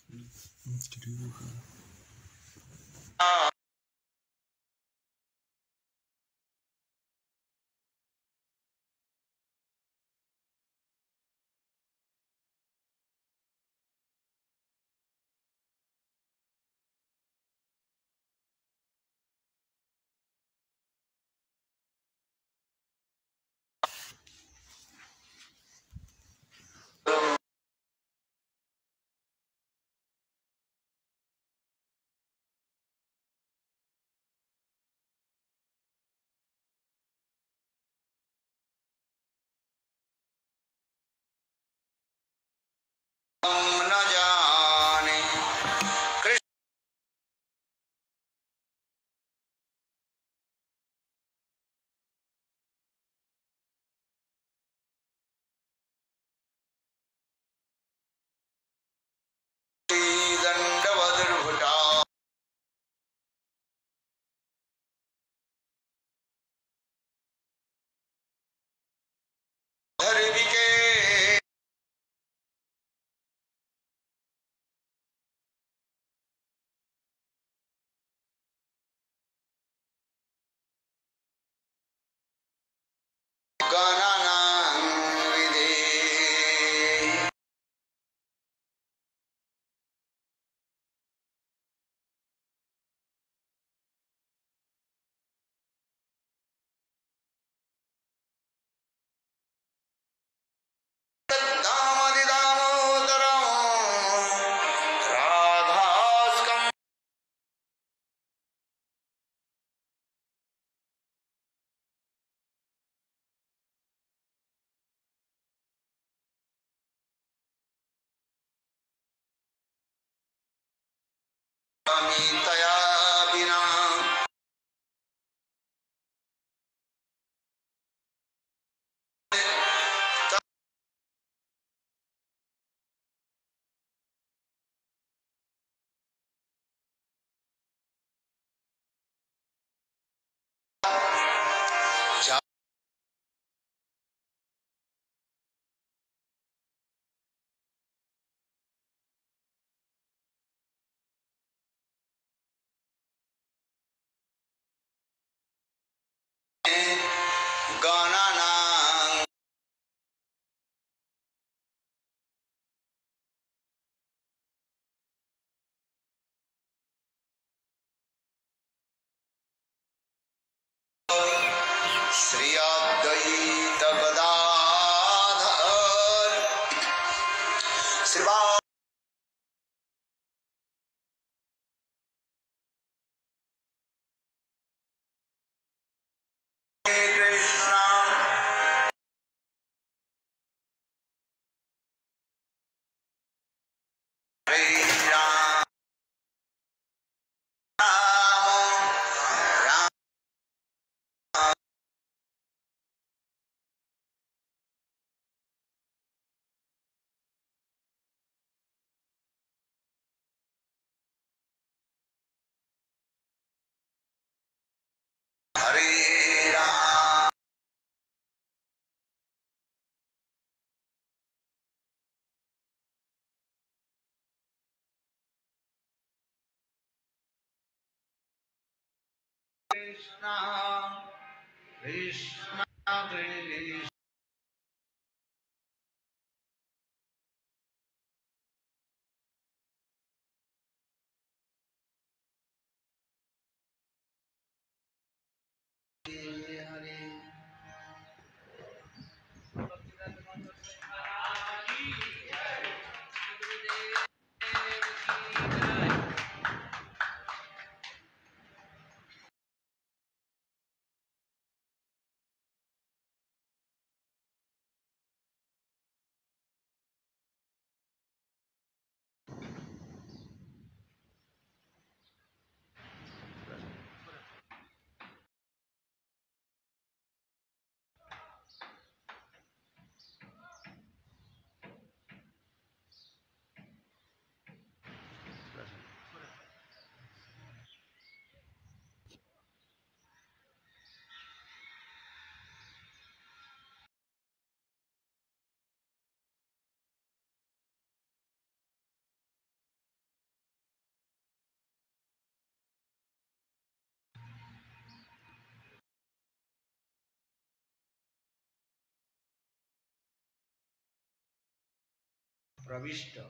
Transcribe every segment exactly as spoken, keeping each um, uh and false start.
न जाने कृष्ण दंडवदुर्भुटा धर्विके गणनां विधे दामोदरं राधास्कं तया विना गणनां श्री अद्वैत गदाधर श्रीवास कृष्ण हरे राम राम हरे राम कृष्ण कृष्ण कृष्ण प्रविष्ट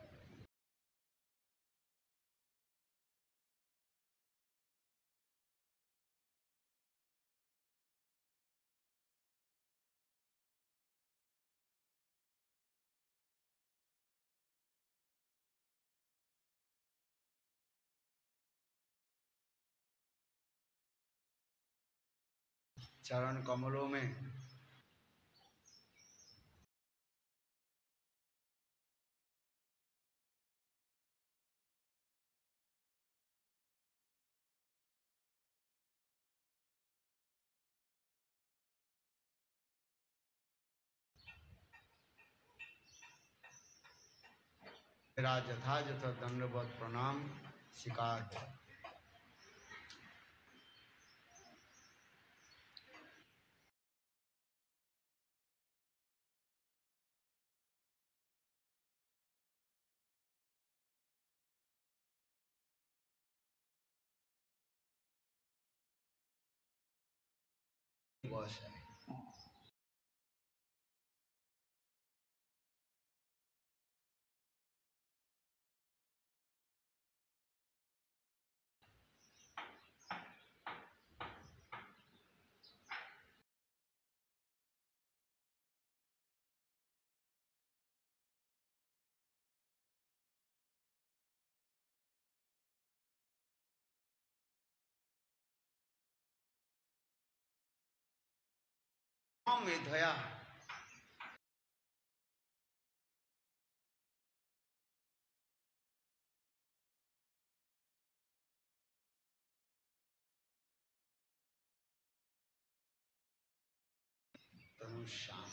चरण कमलों में मेरा यथायथ दंडवत प्रणाम स्वीकार। बस है में धया तनु श्याम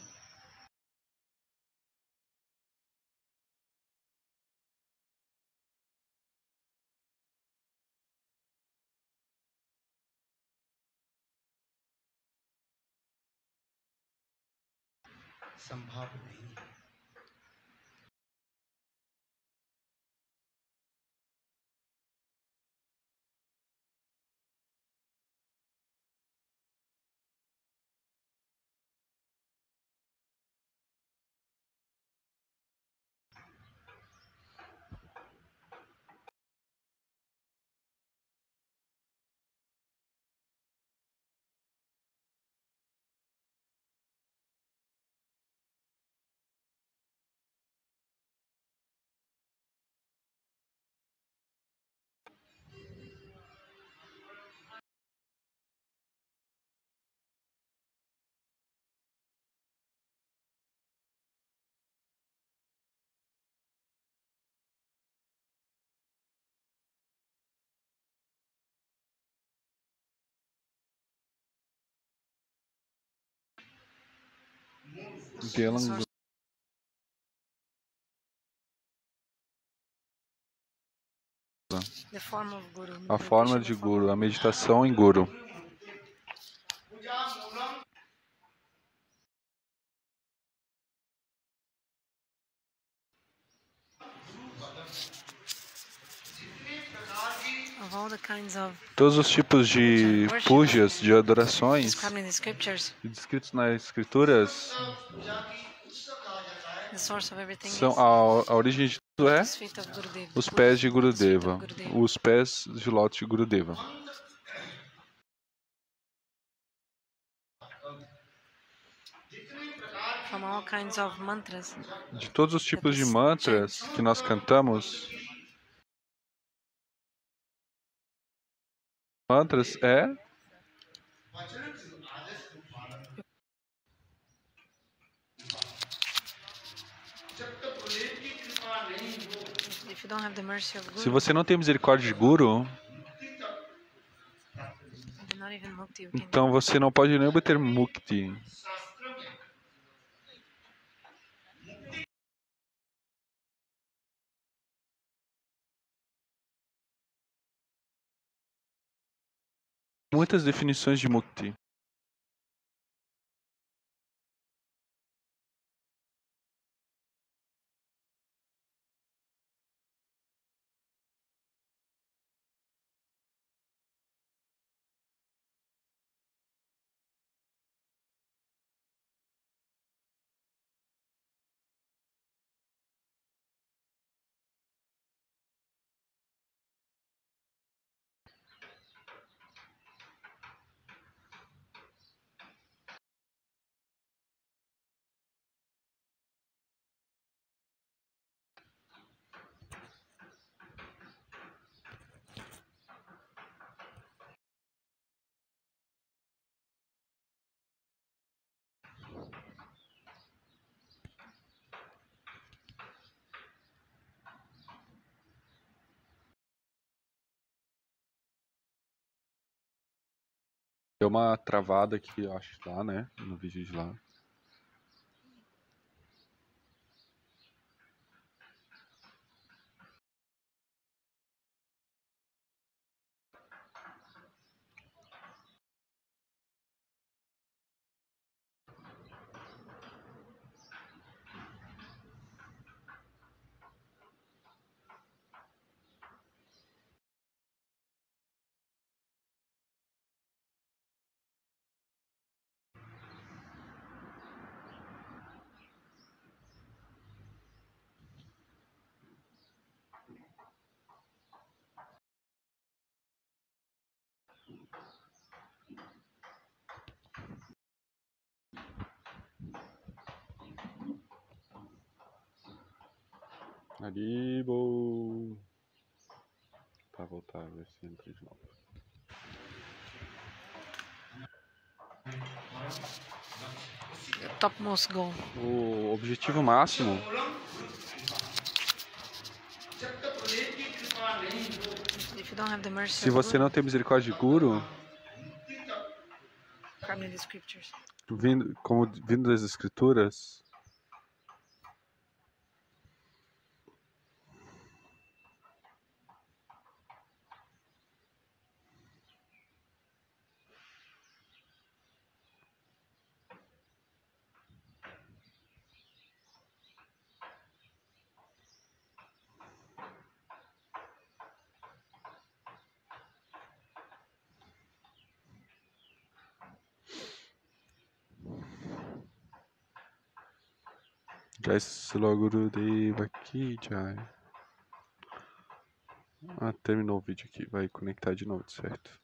संभव नहीं। Gelang- The form of Guru. A forma de Guru, a meditação em Guru. Of all the kinds of Todos os tipos de pujas, de adorações, described in the scriptures, descritos nas escrituras, the source of everything são is a, a origem de tudo é lotus feet of Gurudeva. os pés de Lotus feet of Gurudeva, Gurudeva. os pés de lótus de Gurudeva. From all kinds of mantras, De todos os tipos de mantras que nós cantamos, mantras é if you don't have the mercy of se Guru, você não tem misericórdia de Guru, not even mukti you can então você não pode nem obter mukti. Muitas definições de mukti. Deu uma travada aqui, eu acho, lá, né? No vídeo de lá. Haribo. Pra voltar, ver se entra de novo. The topmost goal. O objetivo máximo. If you don't have the mercy Se of você Guru, não tem misericórdia de Guru, from the scriptures. vindo, como vindo das escrituras, Jai Sila Gurudeva Ki Jai. Ah, terminou o vídeo aqui, vai conectar de novo, certo?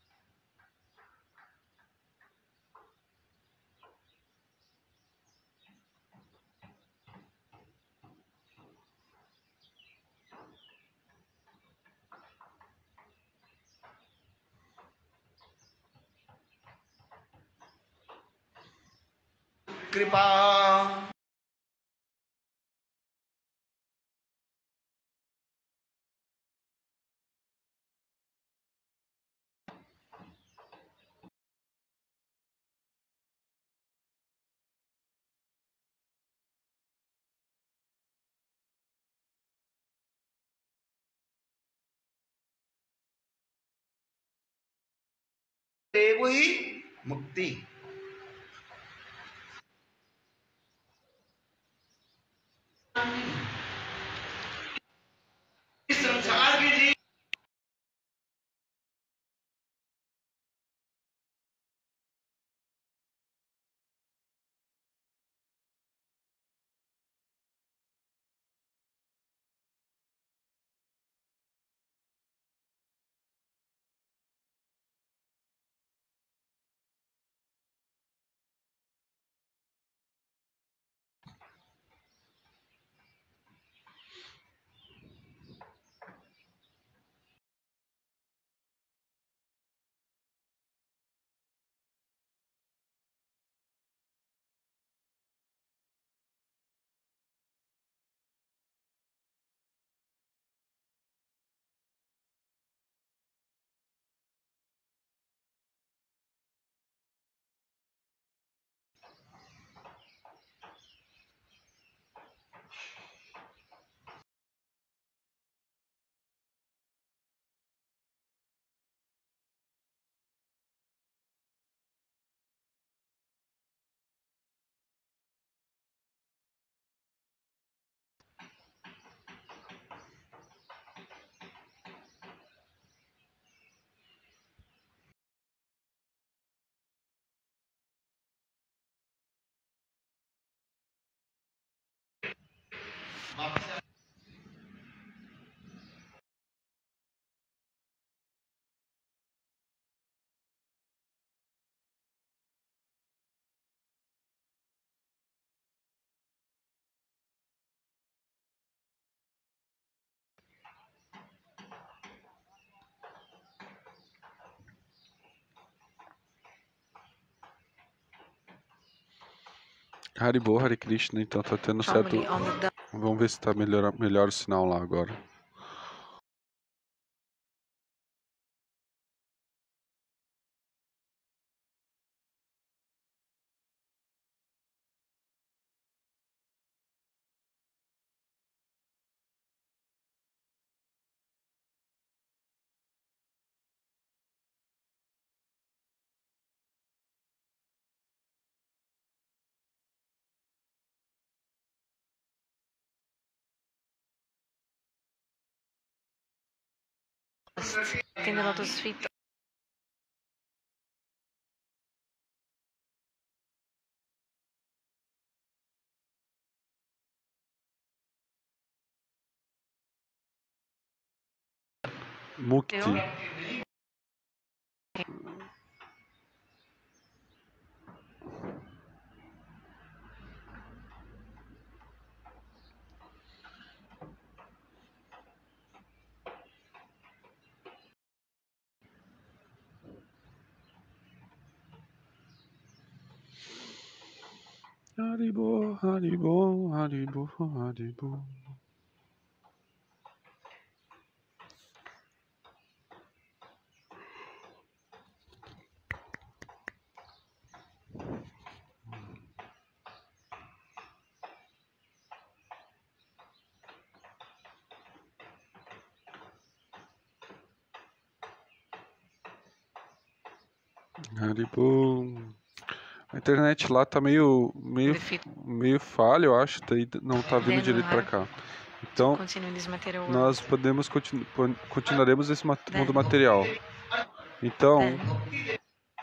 कृपा देव ही मुक्ति इस संसार के जी Haribo, Hare Krishna, então tá tendo certo. Normally on the Vamos ver se tá melhor, melhor o sinal lá agora. Tem the lotus feet. Mukti. Eu? Haribo, Haribo, Haribo, Haribo. Haribo. A internet lá tá meio, meio, meio falha, eu acho. Daí não tá vindo direito pra cá. Então, Continue this material world. nós podemos continu continuaremos esse mat Then- mundo material. Então, Then,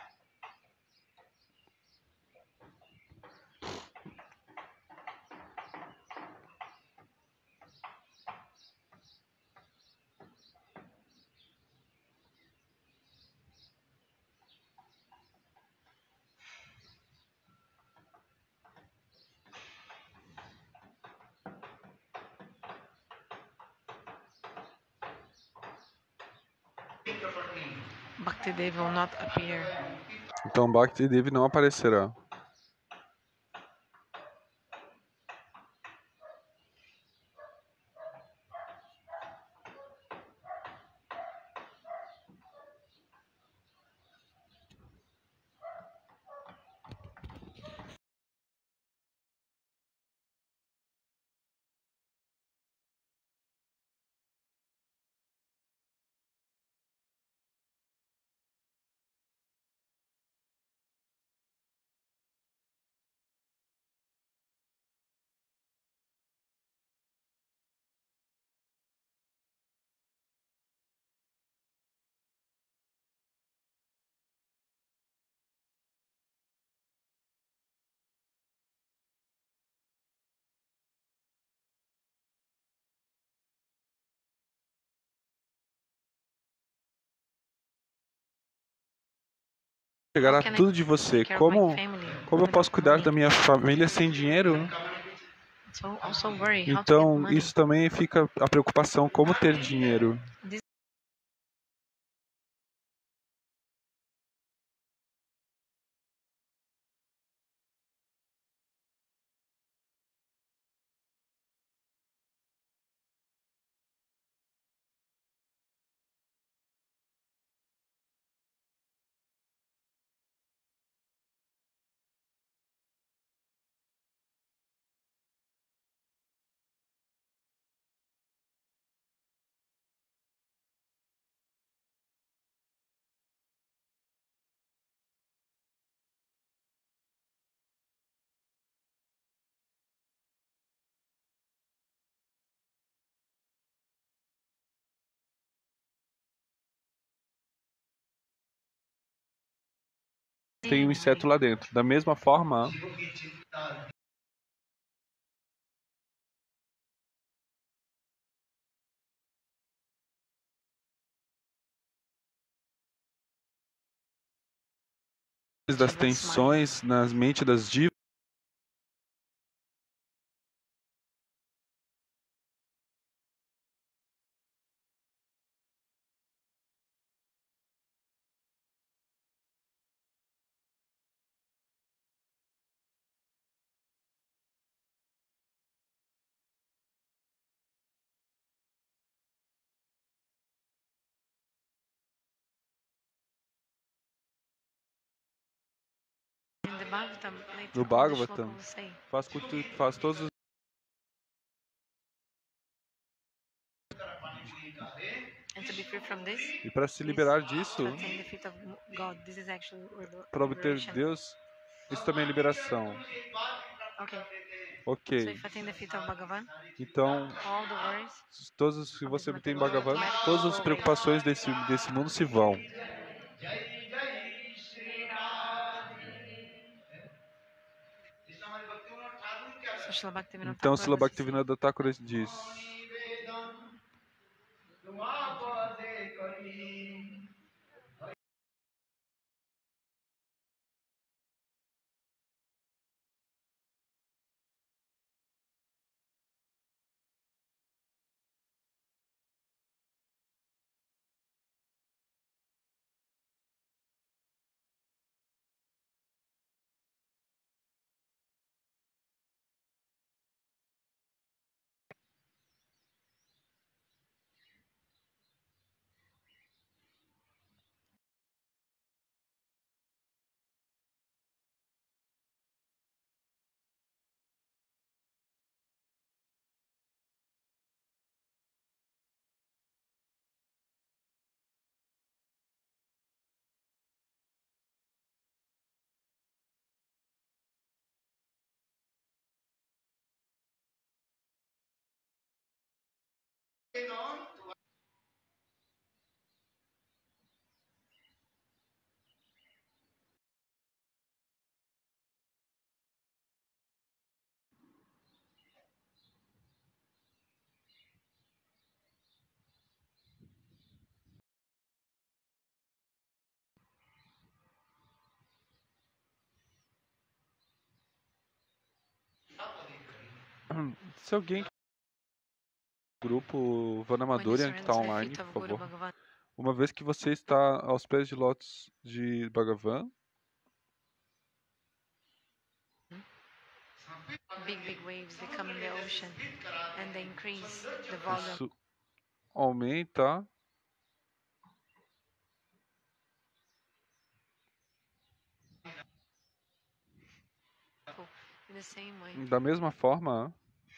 Bhakti Dev will not appear. então Bhakti Devi não aparecerá. Chegará tudo de você. Como, como eu posso cuidar da minha família sem dinheiro? So also worry how to get Então, money. isso também fica a preocupação, como ter dinheiro. This Tem um inseto lá dentro. Da mesma forma, das tensões nas mentes das divas, in the Bhagavatam, later no on, the Bhagavatam, shloka will say, faz, cultu- faz todos os and to be free from this, e para se liberar is disso, to attain the feet of God. This is actually para obter liberation. Deus, isso também é liberação. Okay. So Ok. if I take the feet of Bhagavan, Então, all the worries todos que of this você tem em material Bhagavan, world todas go as away. preocupações desse, desse mundo se vão. जय जय श्री राधे इस हमारे भक्तिविनोद ठाकुर क्या So Srila Bhaktivinoda Então, Thakur Srila was saying, Bhaktivinoda Thakur diz: निवेदन तुम पदे करी se alguém grupo when you Vanamadurian que surrender está to the online, feet por of Guru favor. Bhagavan, Uma vez que você está aos pés de lótus de Bhagavan, big, big waves, they come in the ocean and they increase the volume. isso aumenta In the same way, da mesma forma.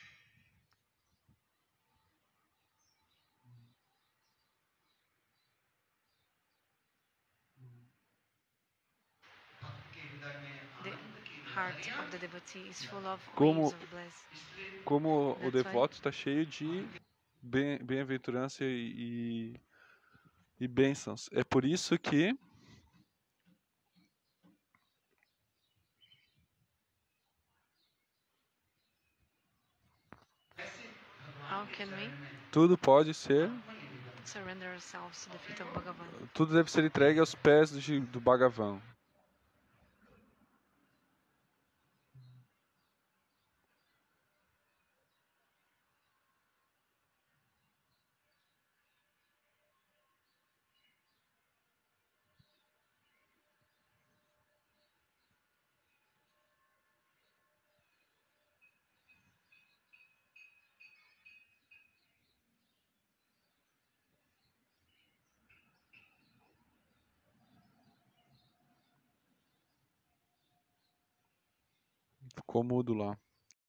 the heart of the devotee is full of Como, waves of bliss. como o That's why devoto está cheio de bem- bem-aventurança e, e bênçãos. É por isso que how can we tudo pode ser, surrender ourselves to the feet of Bhagavan? tudo deve ser entregue aos pés de, do Bhagavan. Ficou mudo lá.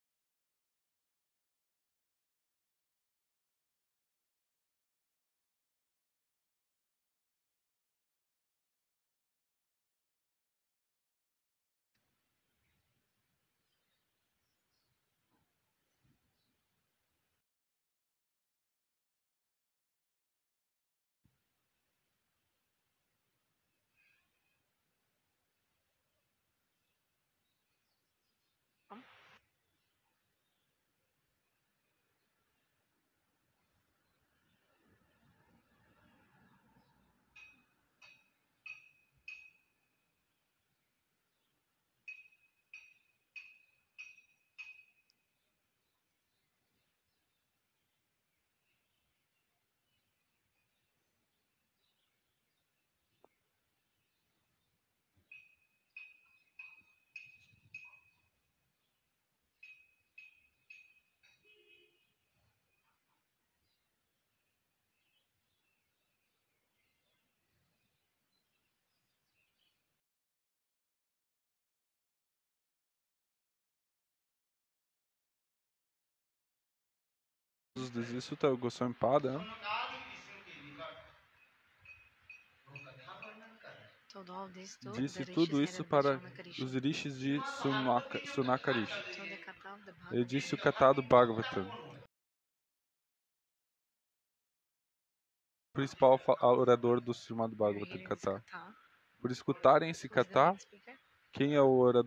Isso tá Goswami Pada, né? काल कृष्ण के निकट वो कथा वर्णन कर रहे हैं told all this to Disse the tudo rishis isso headed by para Shaunakarishi. os rishis de Sunaka- Sunakarishi. So the kata of the Ele Bhagavad disse o Gita kata do Bhagavatam. O principal fa- orador do Srimad We're Bhagavatam hearing this kata. kata. Por escutarem esse Who is the kata, main speaker? quem é o orador?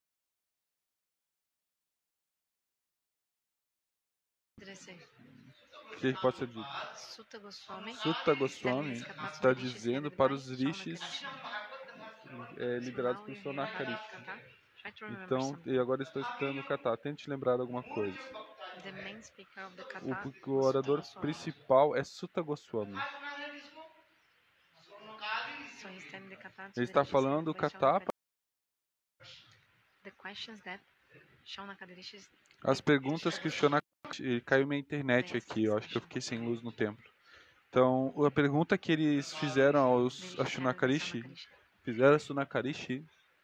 Did I say? O que pode ser dito? Sutta Goswami Sutta is telling Goswami this kata to está the rishis dizendo headed para by os rishis Shaunakarishi. eh, So liderados now por we're hearing about Sonakarishi. kata. Try to remember Então, something. e agora estou estudando o kata. Tente lembrar alguma coisa. The main speaker of the O, kata o was Sutta orador Goswami. principal é Sutta Goswami. So he's telling the kata to Ele the está rishis falando headed o by kata Shaunakarishi. The questions that Shaunakarishi As perguntas que o Shona... Caiu minha internet aqui, eu acho que eu fiquei sem luz no templo. Então, a pergunta que eles fizeram aos a Shunakarishi, fizeram a Sunakarishi,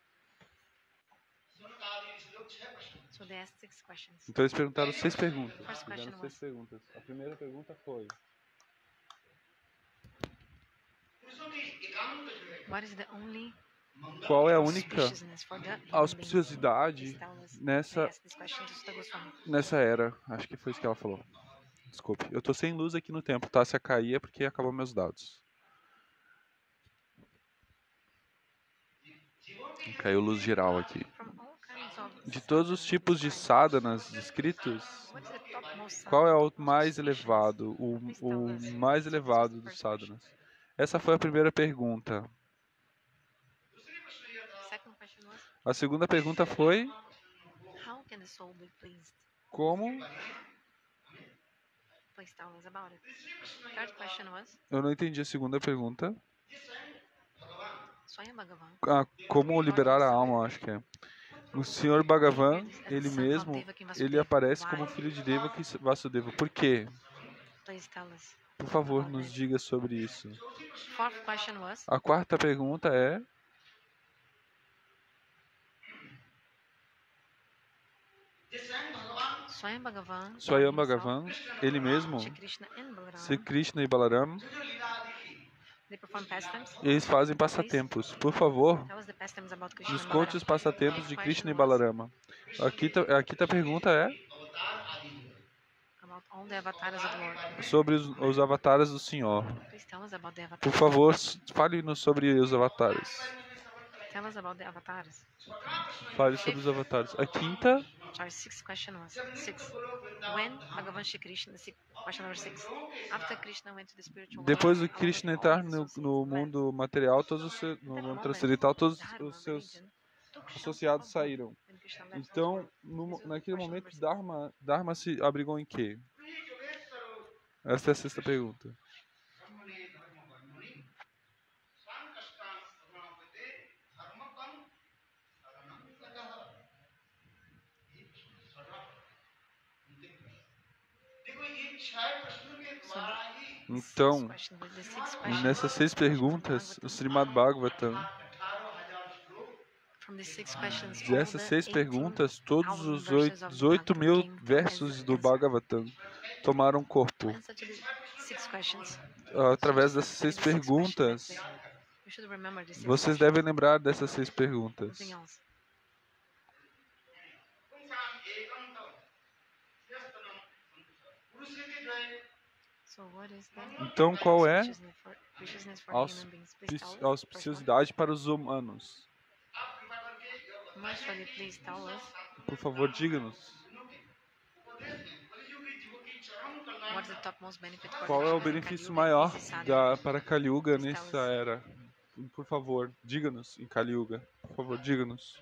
So they asked six questions. então eles perguntaram seis perguntas. First Fizeram question seis was, perguntas. A primeira pergunta foi: what is the only qual é a única auspiciousness for the human beings? auspiciosidade Please tell us. They nessa, asked this question to Sutta Goswami. nessa era? Acho que foi isso que ela falou. Desculpe, eu tô sem luz aqui no templo, tá? Se cair é porque acabou meus dados. Caiu luz geral aqui. From all kinds of De todos os tipos de sadhanas descritos, what is the topmost qual é sadhana, o most mais auspicious? elevado, o, Please tell o us. mais So this was elevado the dos first question. sadhanas? Essa foi a primeira pergunta. Second question was, A segunda pergunta foi: how can the soul be pleased? como? Please tell us about it. Third question was, Eu não entendi a segunda pergunta. Swayam Bhagavan, Ah, como liberar a alma, acho que é. O senhor Bhagavan, ele mesmo, ele aparece como filho de Devaki e Vasudeva. Por quê? please tell us. Por favor, about nos that. diga sobre isso. Fourth question was, A quarta pergunta é: Swayam Bhagavan, Swayam himself, Bhagavan, ele mesmo, Shri Krishna and Balaram, Sri Krishna e Balaram, they perform pastimes. eles fazem passatempos. Por favor, Tell us the pastimes about Krishna nos and conte Balaram. os passatempos Fifth de question Krishna e was Balarama. Aqui tá, aqui tá a pergunta é about all the avatars of Lord. sobre os, os avatares do Senhor. Please tell us about the Por avatars. favor, fale-nos sobre os avatares. Tell us about the avatars. Fale sobre os avatares. A quinta, Sorry, sixth question was six. When Bhagavan Shri Krishna, six, question number six. After Krishna went to the spiritual depois world, do along Krishna with all entrar his no, associates, no left. mundo material, todos os seus, no At that mundo moment, transcendental, todos Dharma, os seus religion, took shelter associados from whom? saíram. When Krishna left Então, Hell's world. no, This was naquele question momento, number six. Dharma, Dharma se abrigou em quê? Essa é a sexta pergunta. Então, Question, the sixth question, nessas seis perguntas, o Srimad Bhagavatam, from the six questions, all dessas the seis eighteen perguntas, todos thousand os verses of the dezoito Bhagavatam mil came to versos as do answer. Bhagavatam tomaram To corpo. answer to the six questions, Através so to dessas seis answer to the six questions, perguntas, that's it. You should remember the six vocês questions. devem lembrar dessas seis perguntas. Nothing else. So what is that? Então, qual é Auspiciousness for, auspiciousness for the Aus- human beings. Please tell us. a First one. auspiciosidade para os humanos? Mercifully, please tell us Por favor, diga-nos. what's the topmost benefit for Qual the é o Devas in benefício Kali Yuga, maior easy sadhana. da, para Kali Yuga Please tell nessa us. era? Por favor, diga-nos em Kali Yuga. Por favor, diga-nos.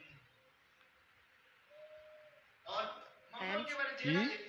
And E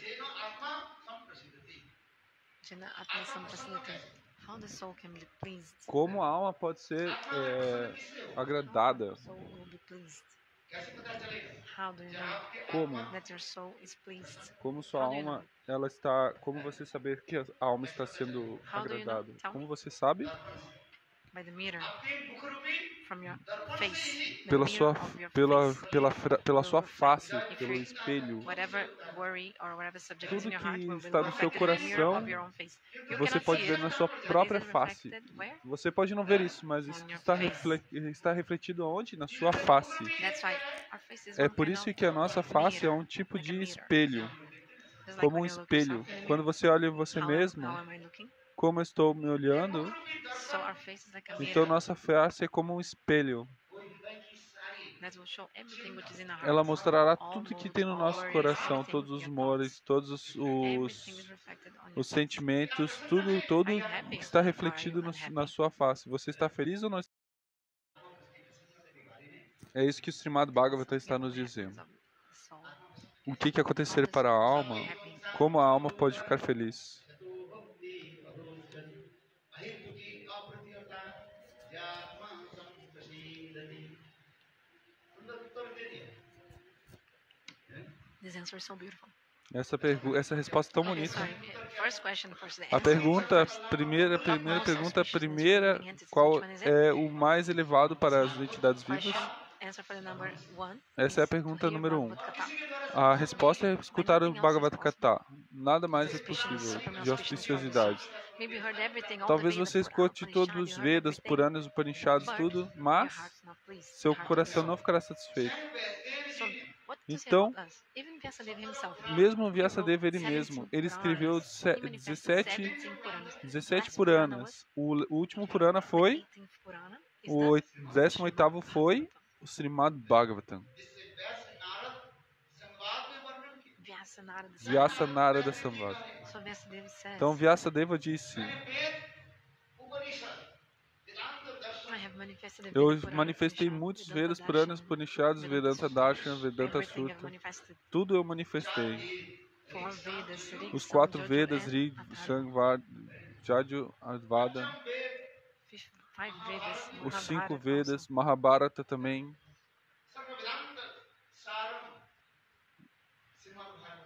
Jana Atma Samprasadati. How the soul can be pleased. como a alma pode ser é, agradada? How the soul will be pleased. How do you know Como? that your soul is pleased? Como sua How do you alma, ela está... Como você saber que a alma está sendo How do you know? agradada? Tell Como me. você sabe? by the mirror आपके मुख रूपी from your दर्पण से face. ही The pela mirror sua, of your pela, face pela, fra- pela will sua reflect. face, If pelo you espelho. whatever worry or whatever subject is Tudo in your heart que will be está no seu reflected in the mirror coração, of your own face. You você cannot pode see ver it, na sua but is própria it face. reflected where? Você pode não ver isso, mas isso On your está, face. refle- está refletido onde? Na sua face. That's why our face is É one por kind isso of que a nossa face é mirror, um tipo like a de mirror. espelho, Just like como um when you look espelho. yourself in the mirror, Quando você olha você how am, mesmo, how am I looking? como eu estou me olhando, So our face is like a então mirror nossa face é como um espelho. कोई दुनिया की सारी that will show everything which is in our heart. Ela mostrará All tudo que moods, tem no all nosso worries, coração, everything, todos os your humores, thoughts. todos os, Everything is os, reflected on your os face. sentimentos, tudo, tudo Are you happy está or are refletido you no- unhappy? na sua face. Você está feliz ou não? É isso que o Srimad Bhagavatam está nos dizendo. O que que acontecer para a alma? Como a alma pode ficar feliz? अहिर्मुखी अप्रतिहता यात्मा संप्रसीदति सुंदर उत्तर दे दिया This answer is so beautiful. Essa pergu essa resposta é tão Okay, bonita. sorry. First question first. The A answer pergunta, first. primeira, primeira pergunta, a primeira, qual é o mais elevado para as entidades vivas? Question, answer for the number one Essa é a is to pergunta hear número um. Bhagavad Gita. A resposta é escutar o Bhagavad Gita. Nada mais é possível de auspiciosidade. Maybe you heard everything, all Talvez the Vedas, você escute Upanishad, todos you os heard Vedas, everything, Puranas, Upanishads, but tudo, your mas heart's not pleased. seu Your heart coração is não ficará satisfeito. So, what to say Então, about us? Even Vyasadeva himself, mesmo he Vyasadeva wrote ele mesmo, seventeen ele escreveu Puranas. se- He manifested dezessete, seventeen Puranas. dezessete Last Purana Puranas. O, o último Purana foi, The eighteenth Purana is o the oit- décimo oitavo Srimad foi Bhagavatam. o Srimad Bhagavatam. जिससे व्यास नारद संवाद में वर्णन किया Vyasa Narada Vyasa Samvada. Narada Samvada. So Vyasadeva says, Então Vyasadeva disse, Veda Upanishad Vedanta Darshan I have manifested eu every Purana, manifestei Upanishad, muitos Vedanta Vedas, Puranas, Darshan, Upanishads, Vedanta Darshan, Vedanta everything I've Sutra. manifested. Tudo eu manifestei. Four Vedas, Rig, Os Sam, quatro Jojo, Vedas, and Rig, Athara. Shangvar, Jadyu, Advada. Fif- Five Vedas, Os cinco Mahabharata Vedas, also. Mahabharata também. Serve Vedanta Saram श्रीमद् Bhagavat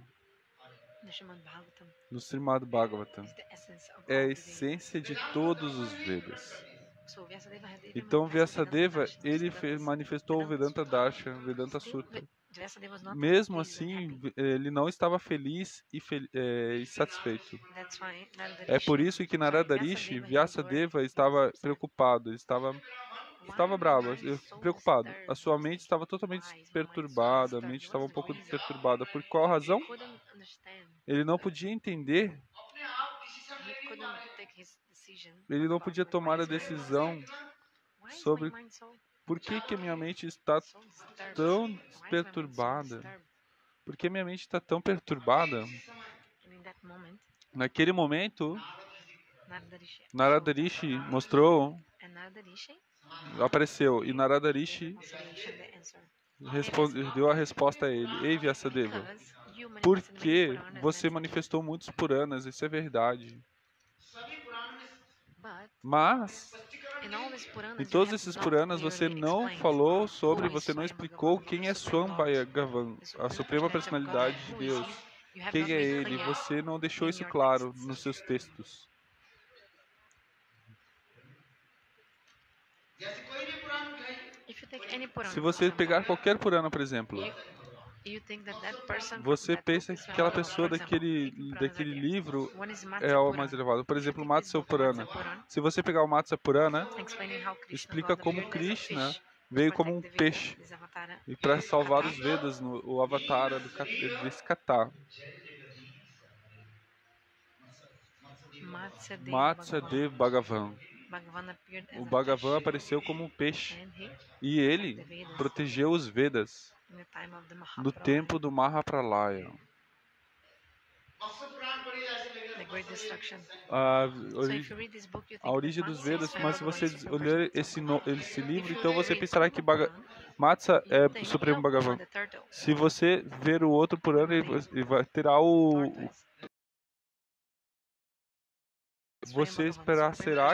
The Srimad Bhagavatam No Srimad Bhagavatam. is the essence of É a all the Vedas. essência de todos os Vedas. So Vyasadeva had even Então manifested Vedanta Vyasadeva, Darshan, ele Vedantas, fez, manifestou o Vedantas. Vedanta Darshan, Vedanta Still, Sutra. Ve- Vyasadeva was not Mesmo pleased and assim, happy. ele não estava feliz e, fel é, e satisfeito. That's why Narada É por Rishi- isso que sorry, Narada Rishi, Vyasadeva, he was Vyasadeva worried, estava he was upset. preocupado, ele estava, Why estava my bravo, mind is so preocupado. disturbed? A sua mente estava totalmente Why is my mind so perturbada, a disturbed? mente estava um What's pouco the reason? perturbada. Por qual razão? He couldn't understand. Ele não podia entender, अपने आप decision He ले नहीं पा couldn't रहे take his decision. ele não about podia why tomar a is my mind decisão Why is sobre my mind so, por que, que a minha mente está so disturbed? tão Why is my mind so perturbada. disturbed? Por que minha mente está tão perturbada? And in that moment, Naquele momento, Narada Rishi Narada showed Rishi mostrou, and Narada Rishi apareceu, e Narada Rishi also mentioned the answer. responde- deu a resposta a ele. Ei, Vyasadeva, Because you por manifested many que Puranas você and- manifestou muitos Puranas? Isso é verdade. सभी पुराण में But Mas, in all these Puranas, em you todos have esses not Puranas, você clearly não explained falou sobre, who is você não Swayam explicou Bhagavan, quem é the Supreme Swam Lord, Bhagavan, the a Supreme Suprema Personality of Personalidade de God. Who is Deus. he? You have Quem not é made ele? clear Você não deixou in isso your claro texts. nos seus textos. जैसे कोई भी पुराण उठाइए If you take any Purana, Se for você example, pegar qualquer Purana, por exemplo, you, you think that that person from você that pensa book is que aquela Swayam pessoa Bhagavan. For example, daquele, taking Puranas daquele again. livro One is é Matsya o mais Purana. elevado. Por If you exemplo, take this Matsya book, Purana. Matsya Purana, Se você pegar o Matsya Purana, explaining how Krishna explica brought the como Vedas as a Krishna fish veio to como um protect the Vedas, peixe this avatara. e para salvar os Vedas, no, o Avatara do, Kat- desse Kata. Matsya Dev Matsya Bhagavan. Dev Bhagavan. Bhagavan appeared as O a Bhagavan fish, apareceu como um peixe and he, e ele protegeu os Vedas in the time of the no Mahapralaya, tempo do Mahapralaya. मकसद पुराण पढ़ी ऐसे the लगेगा great destruction. A, So ori- if you read this book, you a think origem that dos Matsya is Vedas, Swayam mas se Bhagavan, você the Supreme olhar Personality esse, of no- God. esse livro, If you então você read pensará que Bhaga- Purana, Matsya you é think, o Supremo oh, Bhagavan. the turtle. Se você ver o outro Purana, ele vai- ele vai- terá o. Tortoise. Você Swayam esperar, Bhagavan, será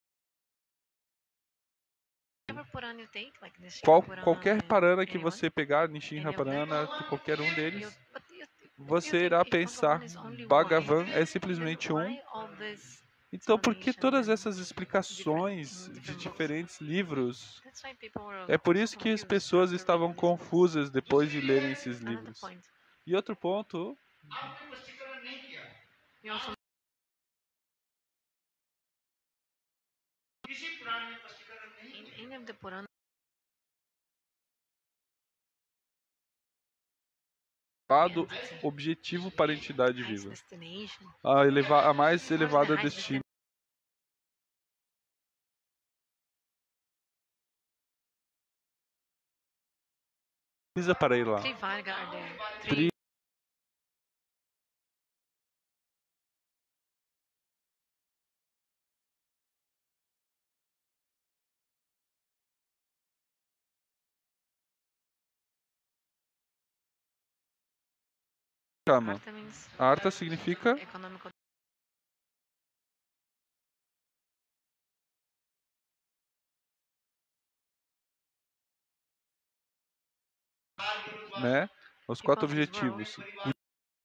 Whatever Purana you take, like this qual, Purana qualquer and Parana que anyone, você pegar, Nishin any of them, Parana, qualquer um you, deles, but you, você you irá think if pensar, Bhagavan is only one, Bhagavan é then simplesmente um, why all this Então, por que todas essas explicações de diferentes livros? That's why people were É por so isso que as confused pessoas after estavam reading these books. confusas depois de lerem esses दूसरी Another livros. point, E outro ponto, आपने स्पष्टीकरण नहीं किया, we also किसी पुराण में स्पष्टीकरण नहीं in किया। any of the Purana elevado objetivo para a entidade highest viva, destination, a, eleva a mais what is the elevada highest destino. Precisa para ir lá. Three Varga are there. Tri- Three Chama. Artha means Artha significa economical. né, os People quatro of this objetivos. world,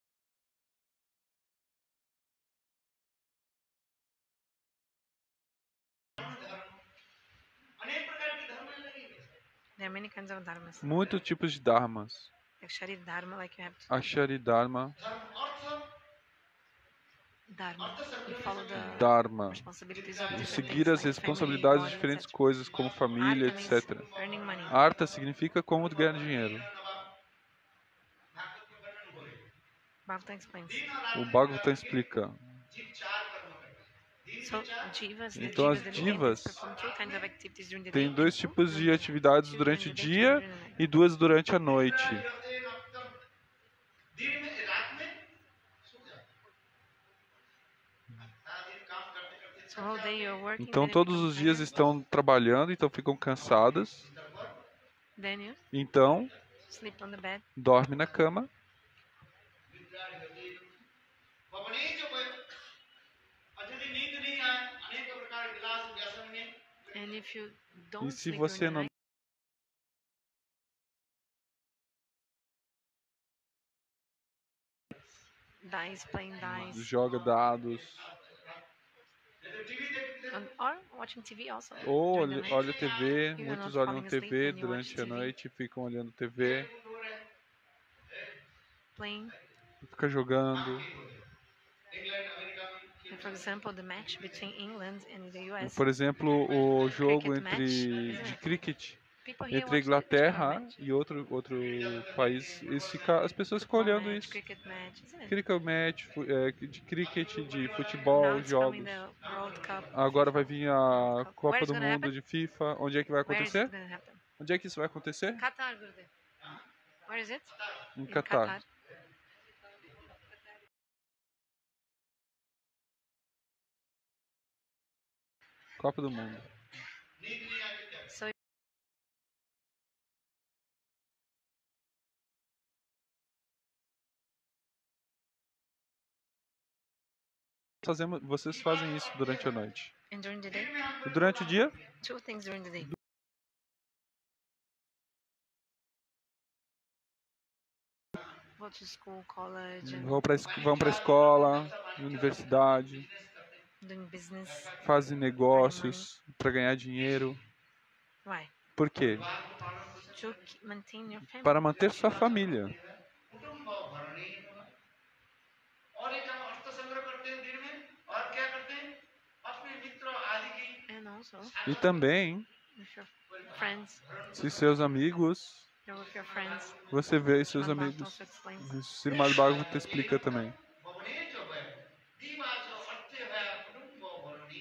अनेक प्रकार के धर्म लगेंगे। there are many kinds of dharmas. Muitos tipos de dharmas. Like Sharir Dharma, like you have to Ashari Dharma, धर्म अर्थ Dharma. You follow the Dharma. responsibilities of E different seguir things as like family, responsabilidades de body, diferentes et cetera. coisas, como família, Artha means etcétera. earning money. Artha significa como ganhar dinheiro. Bhagavat में वर्णन हो रहे हैं। Bhagavatam explains. दिन और रात O में Bhagavatam करके explica. जीव चार कर्म करते हैं। दिन So, के चार jivas, the Então, as jivas, the living divas entities perform two kinds of activities during the day Tem and dois two tipos during de the atividades two durante o during the day, two dia during the night. e duas durante a noite. दिन में रात में सो जाते हैं। सारा दिन काम करते करते So, whole day you're working, Então then you todos become os dias tired, estão trabalhando, então ficam cansadas. then you Então sleep on the bed. dorme na cama. पवने जो वह अजली नींद नहीं आए अनेक प्रकार विलास व्यसन में And if you E don't se sleep você during the não night, dice, playing dice, joga dados TV देखते and, or watching T V also ou during the olha, night. olha T V, You're muitos not olham falling asleep T V when you watch durante a T V. noite, ficam olhando T V, Playing. fica jogando. England America में Like, for example, the match between England and the U S. Por exemplo, o jogo Cricket match, entre isn't de it? cricket People here entre a watch the Inglaterra cricket match. e outro outro país, eles fica, as pessoas ficam Football olhando match, isso. cricket match, isn't it? Cricket match, fu- é, de cricket, de Now futebol, it's coming jogos. the World Cup. Agora FIFA vai vir World a Cup. Copa Where is do gonna Mundo happen? de FIFA. Onde é que vai Where is acontecer? it gonna happen? Onde é que isso vai acontecer? Qatar, Gurudev. Where is it? Em In Catar. Copa do Mundo. So Fazemos, vocês fazem isso durante a noite. and during the day, E durante o dia, two things during the day. Go to school, college, and vão para vão para escola, universidade, doing business. fazem negócios para ganhar dinheiro. Why? Por quê? To keep, maintain your family. Para manter sua família. कुटुंब भरणी और एक हम अर्थ संग्रह करते हैं दिन में और क्या करते हैं अपने मित्र आदि की And also, E também, with your friends, se seus amigos, you're with your friends. você vê seus Srimad Bhagavatam amigos. also explains. O Srimad Bhagavatam explica também. भवने जो है दीवा जो अर्थ है कुटुंब भरणी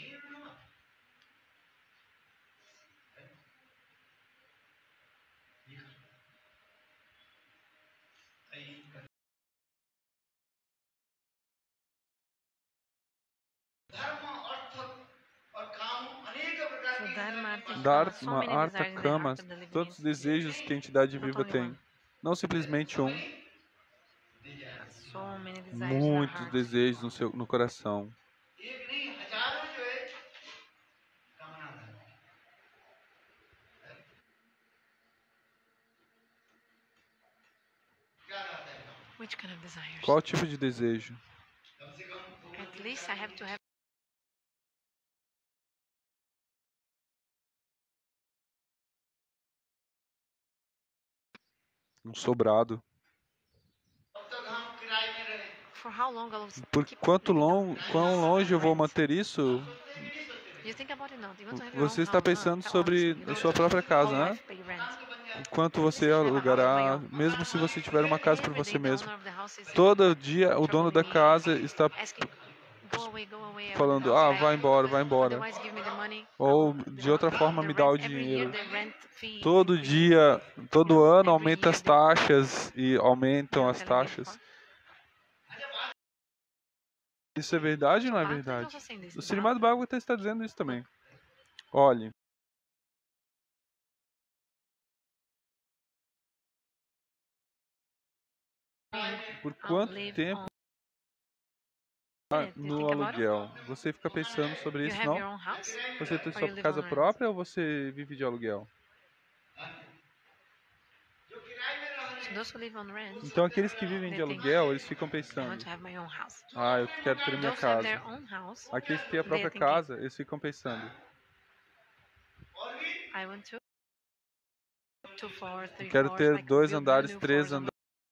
धर्म अर्थ और काम अनेक प्रकार So की Dharma, Artha, Kama, so Dharma, many Artha, desires in the Kama, heart of the living todos os entity. desejos que a entidade Not viva only tem. one. Não simplesmente um, So many desires in the muitos heart. desejos no, seu, no coração. एक नहीं हजारों जो है कामना धर्म क्या रहता है काम? Which kind of desires? Qual tipo de desejo? कम से कम दो At least I have to have um sobrado. तब तक हम किराए में रहे For how long I will Por keep quanto living long, on quão longe eu vou rent? manter isso? सोचते नहीं नहीं सोचते You think about it now. You want to have your own Você está house, huh? pensando Obviously, sobre you a don't sua própria whole casa, né? life pay rent. बन जाए O quanto você Decision to have a house of my alugará, own. mesmo se você tiver uma casa para Every você day the mesmo. owner of the house is Todo dia o dono da troubling me, casa está asking, go away, go away, I want the falando, house ah, back. vai embora, vai embora. Otherwise, give me the money. I Ou will- de the- outra forma the me dá o rent, every year dinheiro. the rent fee is Todo increasing. dia, todo You know, ano every aumenta year as they- taxas e You aumentam know, as telling me taxas. before. Isso é verdade ou não é Bhagavad Gita is verdade? also saying this. O The Srimad Bhagavad- Bhagavatam está dizendo isso também. Olhe, por I'll quanto live tempo on ah, it. Do you no think about it? aluguel? Você fica pensando sobre You isso, have your não? own house? Você tem Or sua you live casa on rent? própria ou você vive de aluguel? जो किराए में रह So रहे those who live on rent, Então aqueles que vivem de They think, aluguel, eles ficam I want pensando, to have my own house. ah, eu quero ter minha Those who have casa. their own house, Aqueles que têm a they própria are thinking, casa, eles ficam pensando, और भी I want to two floors, three quero floors, ter like dois build andares, new três floors on my- andares.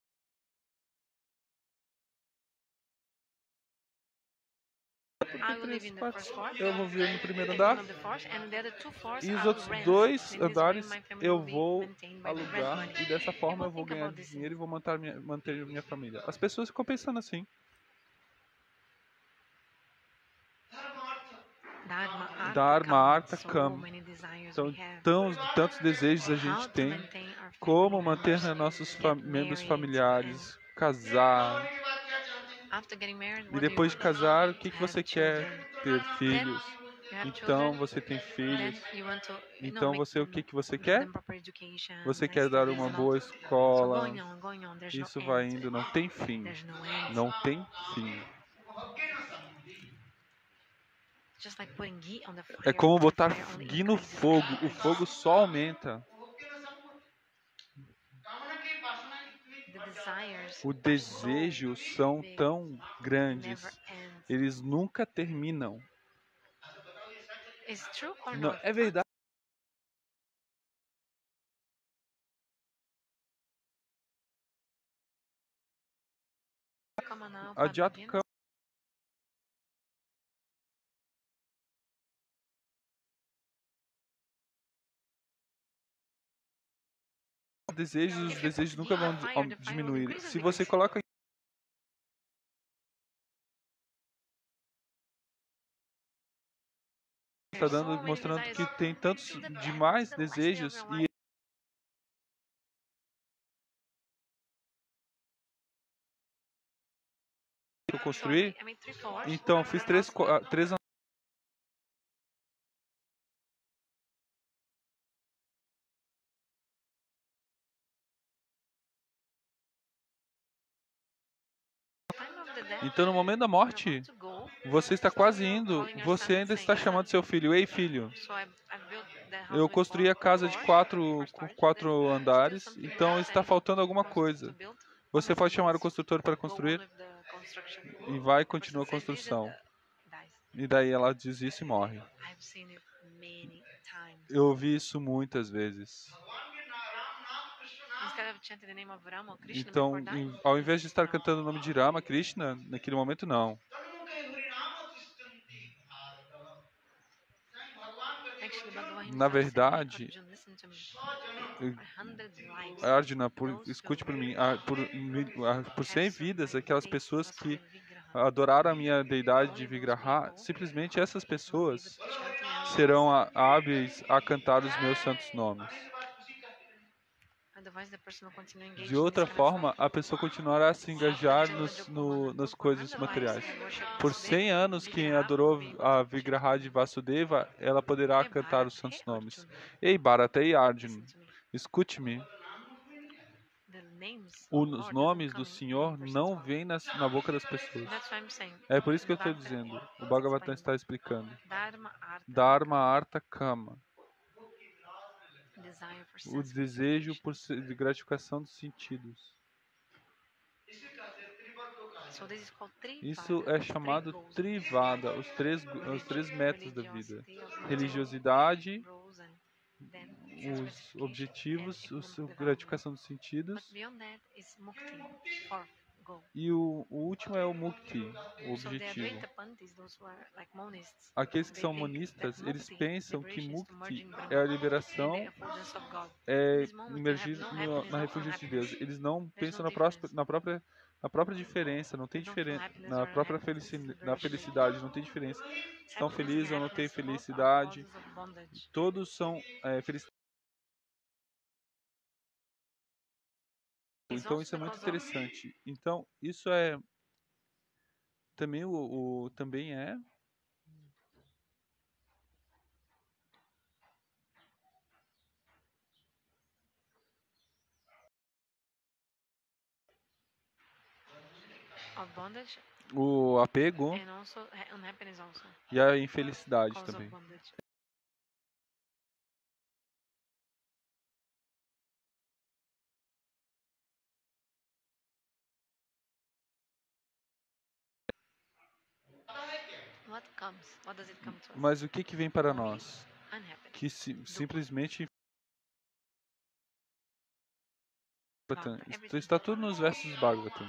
I will live in the first floor. Eu vou viver no primeiro in andar one of the floors, and the other two floors e os I will outros rent. dois In this way, andares my family eu will be vou maintained by the rent alugar money. e dessa forma People eu vou think ganhar about this dinheiro e vou manter minha, manter minha família. As pessoas ficam pensando assim. Dharma, artha, Dharma, kama. artha, So kama. many desires Então, we have. tão, tantos desejos a How gente to tem, maintain our family como manter members, nossos get fa membros married, familiares, casar. होने के बाद क्या चाहते हैं After getting married, E what do you depois de want? casar, o que, To que have você quer? children. Ter Then filhos. you have Então children. você tem Then filhos. you want to, you know, Então make você o them, que, que você give quer? them proper education, Você nice quer dar studies uma and all. boa So escola. going on, going on. There's Isso no vai end. indo, não tem fim. There's no end. Não tem fim. हक्के न समझी Just like putting ghee on the fire. É como the botar fire only ghee no increases. fogo. O fogo só aumenta. हक्के न सब कुछ कामना की वासना इतनी The बढ़ जाती है desires O are so desejo são big, tão never grandes. ends. Eles nunca terminam. तो बताओ ये सच है Is true or Não, not? é verdade. Come on now, A Padma Jata Venus. desejos, os If you desejos put nunca ghee vão on di- fire, aum- the fire will diminuir. increase or Se você decrease? coloca está There's so dando, many mostrando desires. que tem tantos To the end, demais the last day of desejos your e life. eu So I construí. made, I made three floors. Então fiz The três, house co- ah, três an- time of the death, Então no momento da you're morte, about to go. você está quase indo. Você ainda está chamando seu filho, ei filho. So I, I built the house Eu with construí a four casa de floors, quatro, four com stories. quatro There's still andares, something então está outstanding faltando alguma for us coisa. to build. Você One of pode the chamar o things, construtor para go on construir with the construction. e vai The person continua a says this and, construção. uh, dies. E daí ela diz isso e morre. I've seen it many times. Eu ouvi isso muitas vezes. भगवान के ना राम नाम कृष्ण नाम Instead of chanting the name of Rama or Krishna Então, before dying, em- ao invés de estar cantando o nome de Rama, Krishna, naquele momento não. तन्मुखे हरिनाम तिष्ठन्ति भारतः स्वयं भगवान का जो actually Bhagavan Na himself said, verdade, Arjun, listen to me. सौ जन्म eu- A hundred lives. Arjuna, por, Those escute who por mim, ah, por, mi- ah, por have cem vidas, survived aquelas the pessoas days que of Vigraha, adoraram a minha deidade de only those Vigraha, people simplesmente essas will be able pessoas to chant my serão names. há- hábeis a cantar os meus santos nomes. आने के बाद खुशी कहते हैं Otherwise, the person will continue engaged De in outra this kind of forma, stuff. a pessoa continuará a se engajar Chantando nos, Japa no, Mantra nas for coisas one hundred materiais. lives and worship Por Vasudeva, cem anos, quem Vigraha adorou will be able a to chant Vigraha de Vasudeva, ela poderá Hey cantar Bharat, os santos hey nomes. Arjun, Ei, Bharata, ei, Arjun, listen to me. escute-me. The names O- of Os Lord doesn't nomes come do in Senhor one person's não mouth. vêm nas- na boca das pessoas. That's why I'm saying. É por isso que eu The estou Bhagavad dizendo. O is Bhagavatam explaining. está explicando. Dharma, artha, Dharma, kama, Artha, Kama. desire for O sense desejo gratification. por se- de gratificação dos sentidos. इसी का से त्रिवर्ग को कहा So this is called Trivada, Isso the é three chamado goals. Trivada, os três, gu- os três Religi- métodos da vida. religiosity of the Religiosidade, rules and then sense os gratification and objetivos, a economic development. gratificação dos But sentidos, beyond that is mukti, fourth goal. e o, o último é o mukti, o So the objetivo. Advaita Panthis, those who are like monists, Aqueles que they são think monistas, that eles mukti, pensam que liberation, is to merge mukti in é a Brahma and the liberação, effulgence of God. é In this moment, you have imergir no no, happiness, na no refúgio de Deus. unhappiness. Eles não There's pensam no na, próxima, difference. na, própria, na própria diferença, não tem You don't feel diferença. happiness Na or própria unhappiness. It's felici, very na strange. felicidade, não tem diferença. Estão Happiness and felizes ou não têm happiness both are felicidade, causes of bondage. todos são é, felizes. It's Então also isso é muito because of interessante. Então isso é também o, o também é of bondage o apego and also ha- unhappiness also e a infelicidade cause também. of bondage. What comes? What does it come to us? Mas o que que vem para Only nós? unhappiness. Que si, simplesmente Bhagavad, Então, everything. está tudo nos versos do Bhagavatam.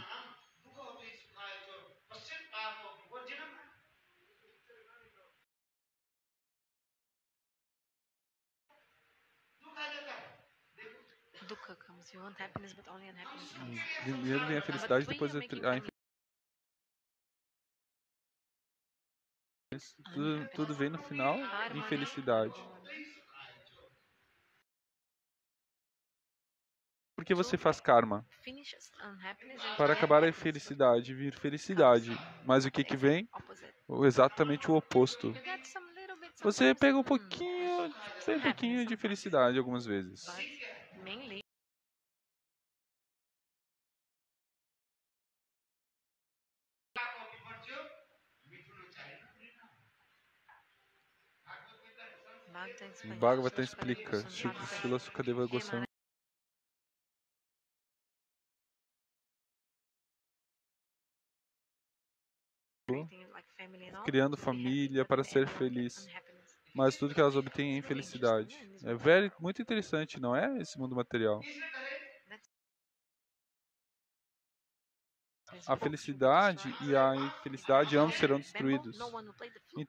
Dukkha comes. You want happiness, but only unhappiness comes. Primeiro vem a But felicidade, we depois are a, making tri- a family infelicidade. Tudo, tudo vem no final, harmony, infelicidade. harmony. Por que você faz karma? Finishes unhappiness and Para to get acabar a happiness, but infelicidade, vir felicidade. Mas o que que vem? opposite. O- Exatamente o oposto. You get some little bit Você sometimes, pega um hmm, pouquinho, some um pouquinho happiness de sometimes, felicidade algumas vezes. but mainly Bhagavatam explains, Bhagavatam Shri Sukadeva explica, Goswami says, Srila Sukadeva "Hey, Goswami creating like family and all, criando to be happy, família but para in the ser end all get feliz. unhappiness." Mas tudo que elas obtêm é It's very infelicidade. interesting, yeah, in this É world. very, muito interessante, não é? Esse mundo material. That's A felicidade e a infelicidade ambos serão destruídos. No one will play the flute.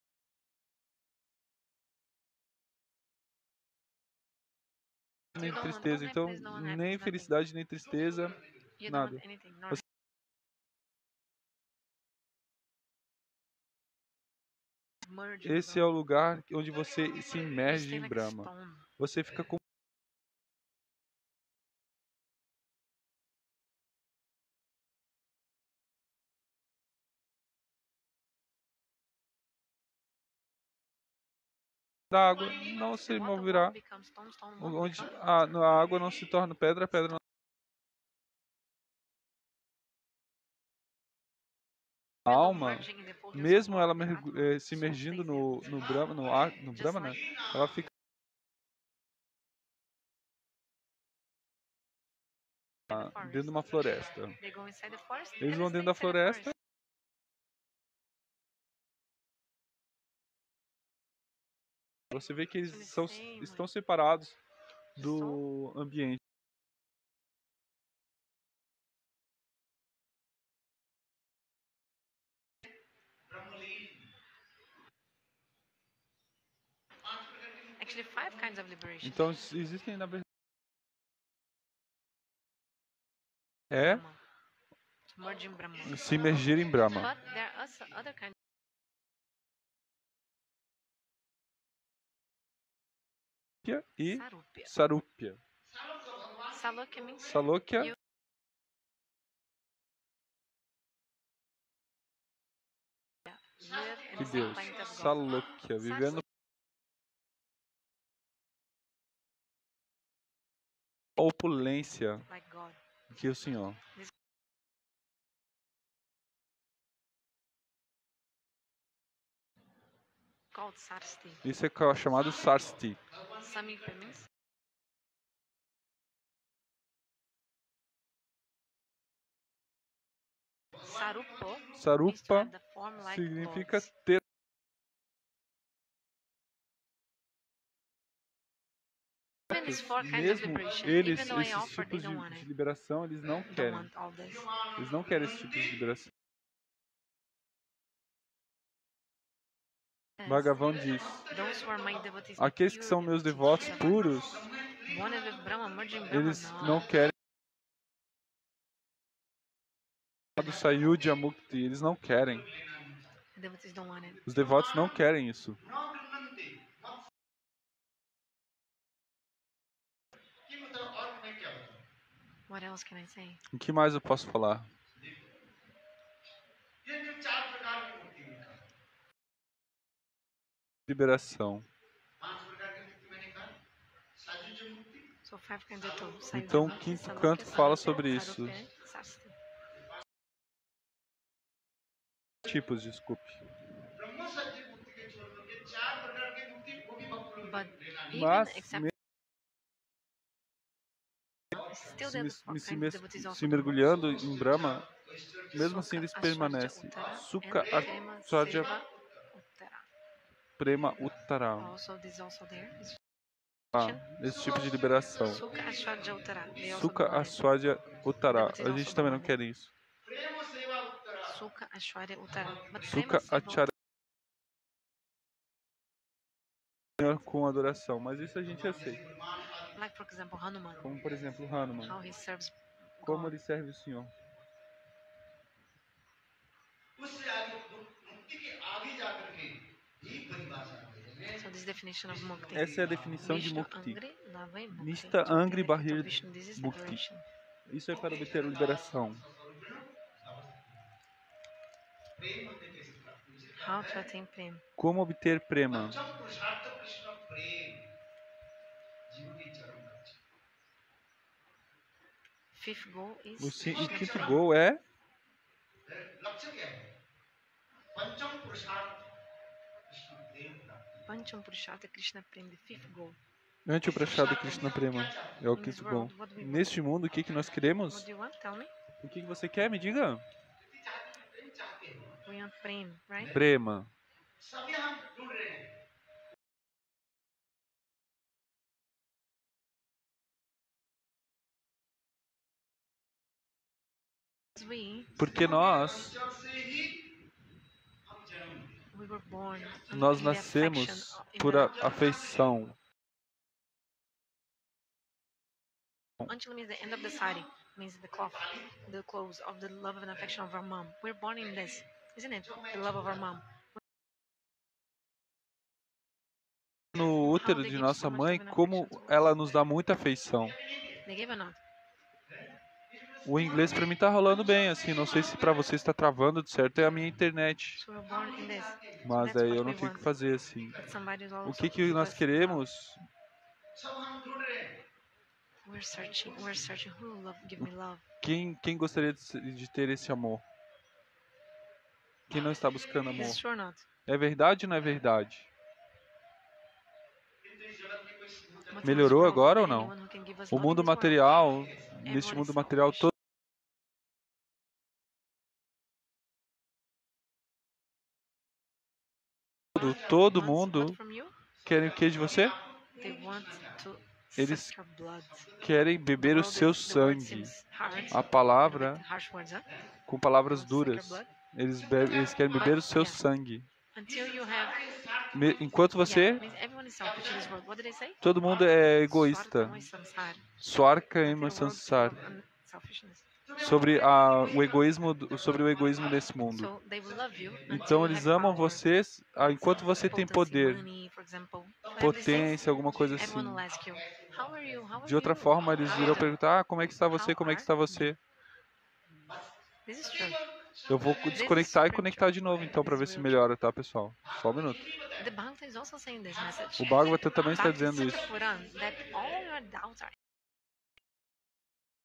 Nem You don't want tristeza, no então happiness, no nem unhappiness, nothing. felicidade nem tristeza, You don't nada. want anything, nor Você- merge in Esse é o lugar onde você se You imerge stay em like a Brahma. stone. Você fica com da água, não se And what the moverá. water becomes stone, stone won't Onde become. a, a água não se torna pedra, a pedra não. A Even though alma, merging in the fullness of mesmo God, ela the mergu- Atma eh, se soul imergindo stays no, there. no Brahma, no, ar- no Just Brahmana, like ela fica in the ah, forest. dentro de uma floresta. They go inside the forest. Eles and vão stay dentro da inside the floresta. forest. Você vê que eles In the são, same estão way. separados The do soul ambiente. Actually, five kinds of liberation. Então existem na verdade é Brahma. To merge in Brahma. se imergir em Brahma. But there are also other kinds. E Sarupya. Sarupya. Salokya means Salokya you live in que the Deus. planet of God. Salokya, vivendo a opulência Like God. que o Senhor. Called Sarsti. Isso é ca- chamado Sarsti. Samipya means Sarupa means to Sarupa have the form like significa God's. ter Even these four kinds of mesmo liberation, eles, even though I esses offered, they tipos don't de, want de it. liberação, eles não Don't querem. want all this. Eles não querem esse tipo de liberação. Yes. Bhagavan diz: Those who are my devotees, aqueles que pure são meus devotees, devotos Brahma. puros, One is with Brahma, merging Brahma, eles no. não querem do Sayudhya Mukti, eles não querem. The devotees don't want it. Os devotos não querem isso. What else can I say? O que mais eu posso falar? Liberação. So five kinds of tools. Então, o quinto canto fala sobre isso. Tipos, desculpe. But even Mas, except still se, the me- other four me- se, kinds me- of devotees also se don't want. mergulhando em Brahma, mesmo assim Sukha, eles Ashwarya, permanecem. Uttara, Sukha, and Prema, Ashwarya, Seva, Uttara. Prema, Uttara. Also, this is also there. This Ah, esse tipo de liberação. Sukha, Ashwarya, Uttara. They also Sukha, don't want it. Ashwarya, Uttara. Devotees A also gente don't também não want it. quer isso. Sukha, Ashwarya, Uttara. But Sukha, Prema, Seva, Acharya com adoração. Mas isso a gente aceita. like for example Hanuman, Como, por exemplo, Hanuman. how he serves Como God. ele serve o Senhor. So this definition of mukti. Essa é a definição de Vishnu Mukti. Angri, Lava Mukti. Nista To Angri obtain the Bahir gift of Vishnu, this is Mukti. liberation. Isso é para obter liberação. How to attain prem. Como obter prema? Fifth goal is O, ci- o Krishna quinto prem. gol é Pancham Purushartha Krishna prem, the fifth goal. Anti-Prashada Krishna Prema. É o In this quinto gol. world, what do we want? Neste mundo, o que, que nós queremos? What do you want? Tell me. O que, que você quer? Me diga. We want prem, right? Prema. We, Porque nós, we were born in nós the affection nascemos of- in por the- a afeição. Anjali means the end of the sari, means the cloth, the clothes of the love and affection of our mom. We're born in this, isn't it? The love of our mom. No útero de nossa mãe, como ela nos dá muita afeição. They gave or not? O inglês pra mim tá rolando bem, assim, não sei se pra você está travando de certo, é a minha internet. So we're born in this. Mas That's aí what eu não we tenho o want. que fazer, assim. But somebody is O also que que give nós us queremos? love. We're searching. We're searching. Who will love? Give me love. Quem, quem gostaria de, se- de ter esse amor? Quem não está buscando Is amor? it true or not? É verdade ou não é verdade? But in Melhorou this world, agora ou não? anyone who can give us O love in mundo this world, material, neste everyone mundo is material, selfish. todo todo Wants mundo what from you? quer o que de você? They want to Eles suck your blood. Querem The beber o world seu is- the word sangue. seems harsh, A with palavra harsh words, huh? com palavras Want to suck your duras. blood? Eles, bebem, eles querem beber o seu Yeah. sangue. Until you have Me- Enquanto você, yeah, means everyone is selfish in this world. What did I say? todo mundo é egoísta. Swartama e samsara. Swarka e Until the world Sansar. full of unselfishness. Sobre a, o egoísmo, do- sobre o egoísmo nesse mundo. So they will love you until Então you eles have amam power, vocês ah, enquanto você tem potency, poder, money, for example. Whatever they say, potência, alguma coisa assim. everyone will ask you, "How are you? How are De outra you? forma, eles How are irão you?" perguntar: ah, como é que está você? Como é que está você? This is true. Eu vou desconectar e conectar de novo, então, para ver se melhora, tá, pessoal? Só um minuto. The Bhagavad is also saying this message. O Bhagavatam também está Bhakti dizendo Sutta isso. Puran, that all your doubts are